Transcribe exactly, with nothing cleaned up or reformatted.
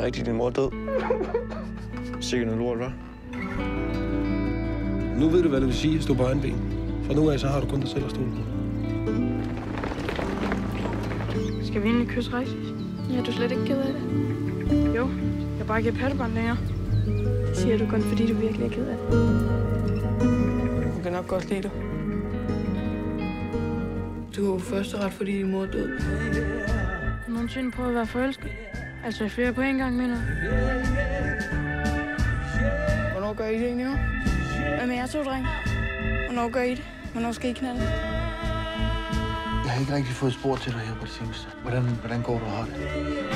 rigtigt, din mor er død. Sikkert noget lort, hva'? Nu ved du, hvad det vil sige at stå på egen ben. Fra nu af, så har du kun dig selv at stole på. Skal vi egentlig kysse rigtigt? Ja, er du slet ikke ked af det? Jo, jeg bare ikke pattebånd længere. Det siger du kun, fordi du virkelig er ked af det. Hun kan nok godt lide dig. Du har jo førsteret, fordi din mor er død. Har du nogensinde prøvet at være forelsket? Altså flere på en gang, mener jeg. Hvornår gør I det egentlig, jo? Hvad med jer to, dreng? Hvornår gør I det? Hvornår skal I knalde? Jeg har ikke rigtig fået spor til dig her på det seneste. Hvordan, hvordan går du og har det?